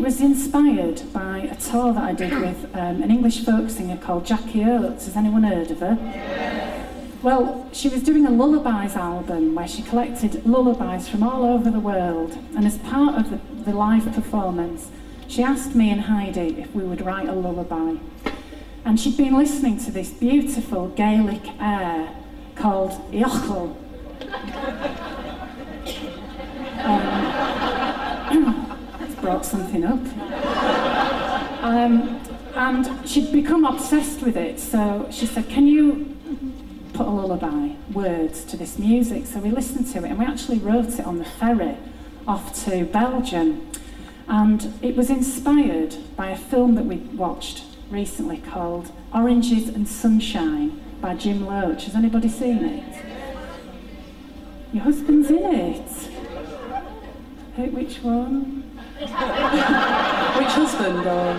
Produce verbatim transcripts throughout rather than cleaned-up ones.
was inspired by a tour that I did with um, an English folk singer called Jackie Oates. Has anyone heard of her? Yeah. Well, she was doing a lullabies album where she collected lullabies from all over the world, and as part of the, the live performance, she asked me and Heidi if we would write a lullaby. And she'd been listening to this beautiful Gaelic air called Iochl. um, it's brought something up. Um, and she'd become obsessed with it, so she said, can you put a lullaby, words to this music? So we listened to it, and we actually wrote it on the ferry off to Belgium. And it was inspired by a film that we watched recently called Oranges and Sunshine by Jim Loach. Has anybody seen it? Your husband's in it. Who, which one? Which husband? Or...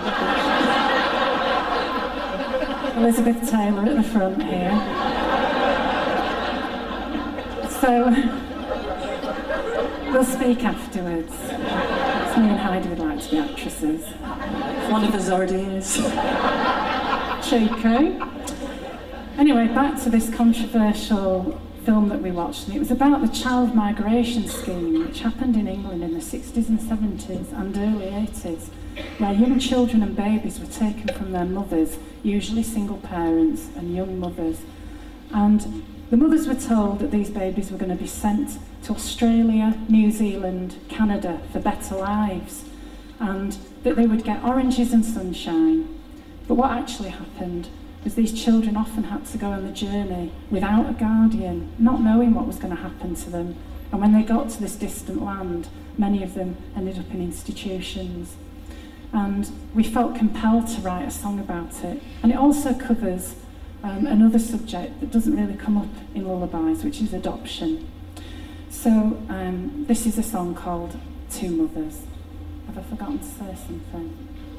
Elizabeth Taylor at the front here. So, we'll speak afterwards. So me and Heidi would like to be actresses. One of us already is. Cheeky. Anyway, back to this controversial film that we watched, and it was about the child migration scheme which happened in England in the sixties and seventies and early eighties, where young children and babies were taken from their mothers, usually single parents and young mothers. And the mothers were told that these babies were going to be sent to Australia, New Zealand, Canada for better lives, and that they would get oranges and sunshine. But what actually happened was these children often had to go on the journey without a guardian, not knowing what was going to happen to them. And when they got to this distant land, many of them ended up in institutions. And we felt compelled to write a song about it. And it also covers um, another subject that doesn't really come up in lullabies, which is adoption. So um, this is a song called Two Mothers. Have I forgotten to say something?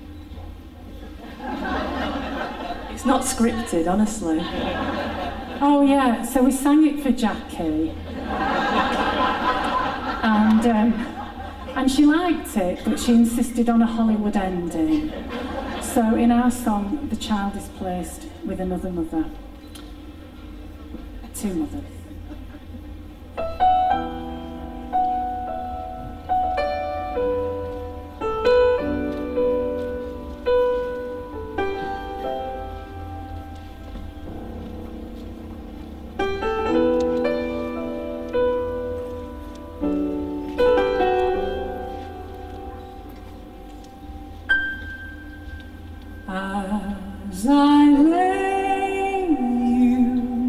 It's not scripted, honestly. Oh yeah, so we sang it for Jackie. and um, and she liked it, but she insisted on a Hollywood ending. So in our song, the child is placed with another mother. Two mothers. As I lay you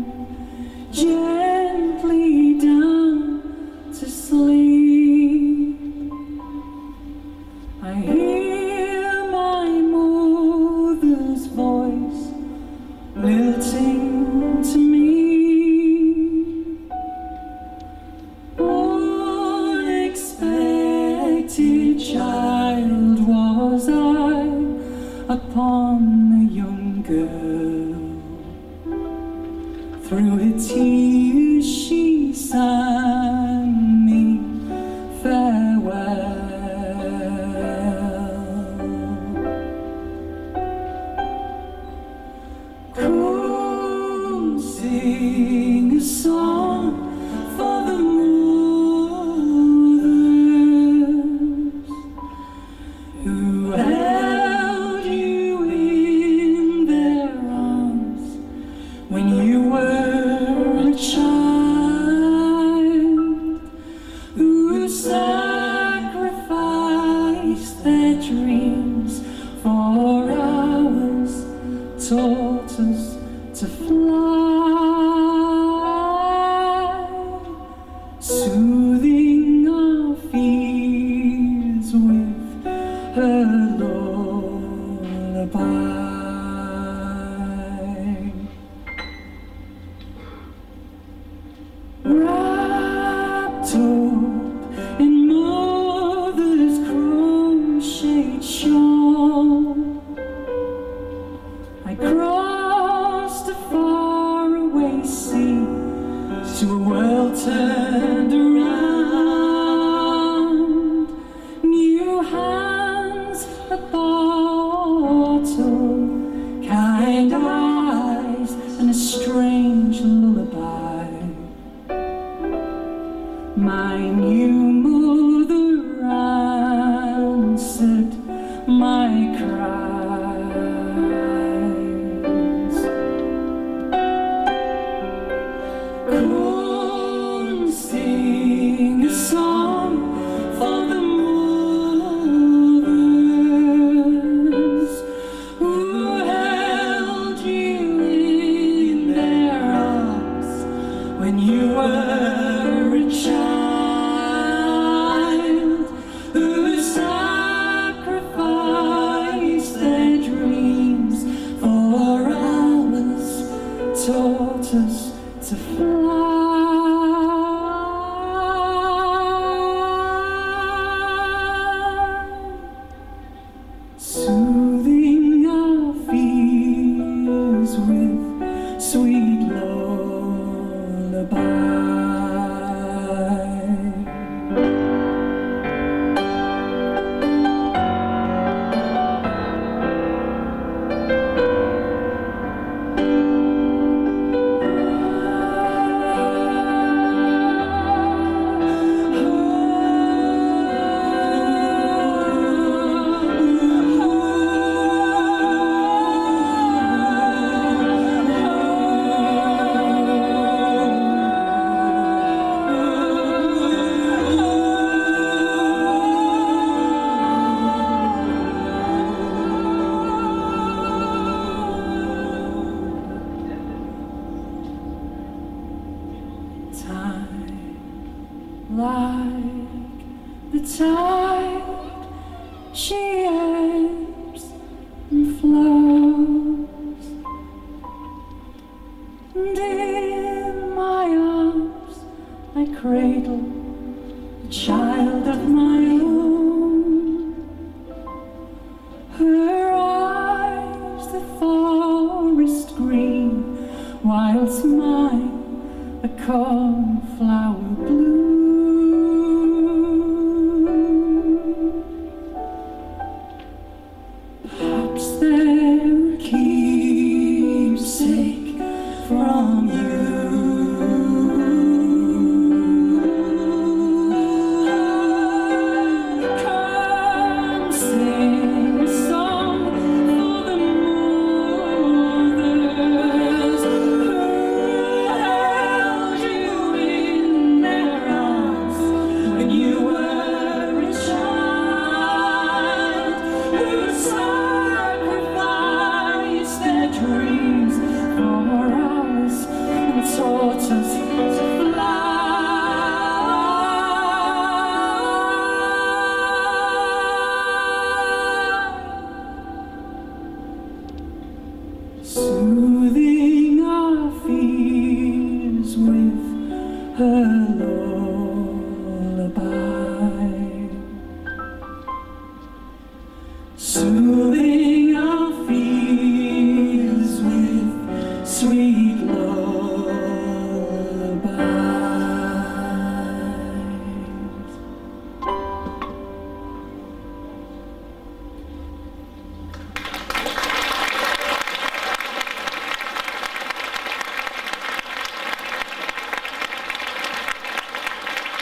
gently down to sleep, I hear my mother's voice lilting to me. Unexpected child was I upon a young girl. Through her tears she sang me farewell. Come sing a song for the mothers who held you in their arms when you were a child, who sacrificed their dreams for ours, taught us to fly, soothing our fears with her lullaby. Wrapped up in mother's crocheted shawl, I crossed a faraway sea to a world turned around. New hands soothing our fears with sweet lullaby. Like the tide, she ebbs and flows, and in my arms I cradle a child of my own. Her eyes the forest green, whilst mine a cornflower.